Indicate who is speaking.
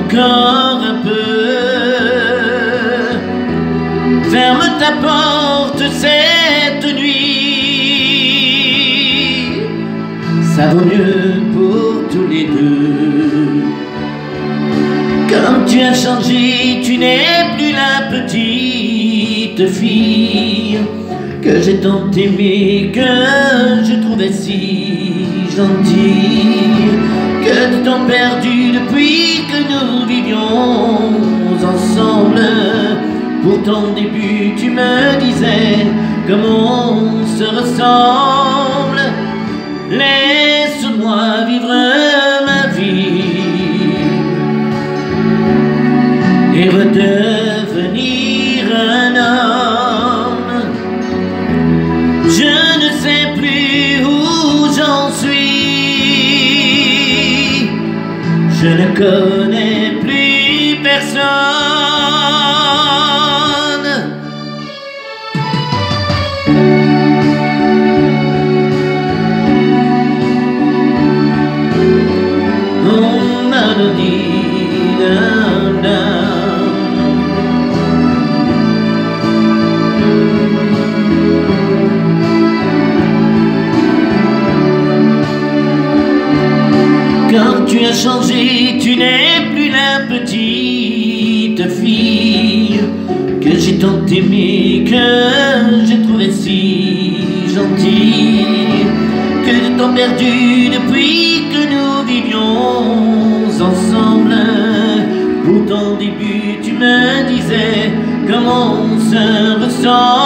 Speaker 1: encore un peu. Ferme ta porte cette nuit, ça vaut mieux pour tous les deux. Comme tu as changé, tu n'es plus la petite fille que j'ai tant aimée, que je trouvais si gentille, que du temps perdu depuis que nous vivions ensemble. Pourtant au début tu me disais comment on se ressemble. Laisse-moi vivre ma vie et redevenir un homme. Je ne sais plus où j'en suis, je ne connais plus personne. Quand tu as changé, tu n'es plus la petite fille que j'ai tant aimée, que j'ai trouvée si gentille, que de temps perdu depuis que nous vivions ensemble. Pourtant au début tu me disais comment on se ressent.